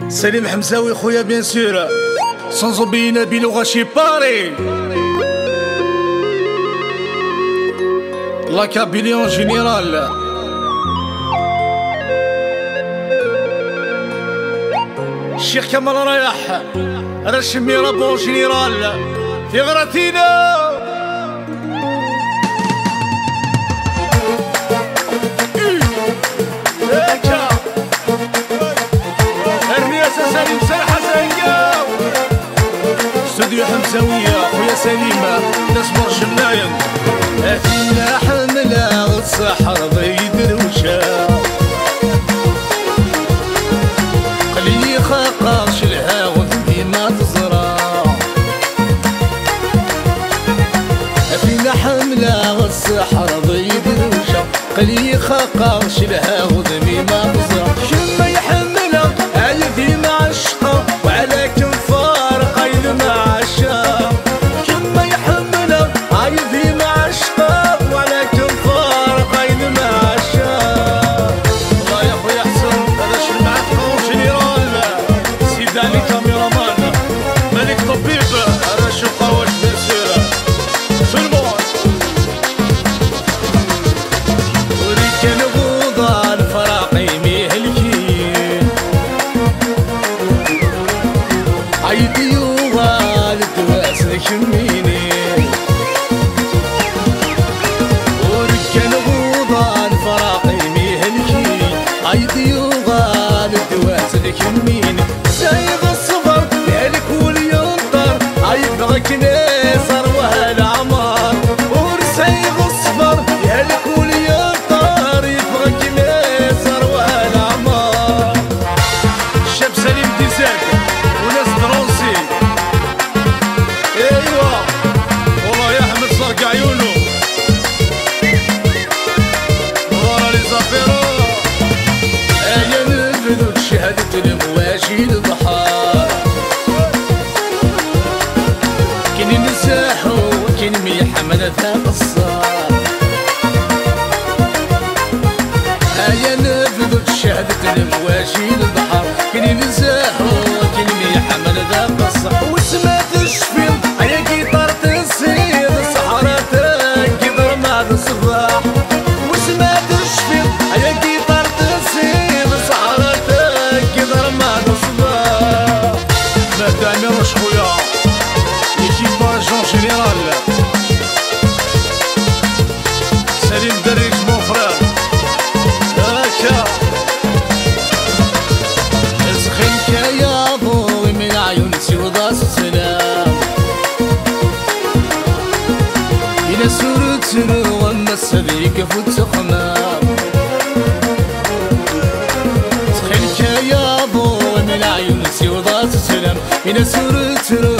سليم حمزاوي خويا بيان سور سانز اوبليي نبيل وغاشي باري لا كابيليون جينيرال الشيخ كمال رايح رشمي رابون جينيرال في غراتينا سليم سرحة زنقاو استوديو حمزاوية خويا سليم ناس مرش ملايم فينا حملة الصحر ضي دروشة قلي خاقاش الهاون ديما تزرع فينا حملة الصحر ضي دروشة قلي خاقاش الهاون ديما تزرع شما يحملها ديما عشقه وعلى كم فارق عيد مع عشاق كما يحمله عيد ديما عشقه وعلى كم فارق عيد مع عشاق والله يا خويا حسن هذا شي معاك خوش جينيرال سيد علي كاميرامان ملك طبيب هذا شو قواش بسيرة شو الموت وريك الغوضة الفراقي مهلكين عيدي وغالد واسلك يميني وركن غوضان فراقي ميهلكي عيدي وغالد واسلك يميني سايغ الصبر يالك والينطر عيبغك نيسر وهالعمار ورسايغ الصبر يالك والينطر يبغك نيسر وهالعمار الشاب سليم ديزاك وناس درونسي ايوا والله يا احمد صرق عيونه ورا لي زافيرو ايا نبذو شهادة المواشي البحار كاين نساحو كاين ميحة مالتها قصار ايا نبذو شهادة المواشي البحار كاين نساحو كاين ميحة مالتها قصار وسما تشفي هيا كيطار تنسيد الصحراء تكدر مع الصباح وسما تشفي هيا كيطار تنسيد الصحراء تكدر مع الصباح ما تعملوش خويا ليكيباجون جينيرال سليم دريك مون فرير هاكا سخنك يا ضوي من عيون سوضا السلام إلى سورة وما السبيك فوت خمام سخنك يا ضوي من عيون سوضا السلام إلى سورة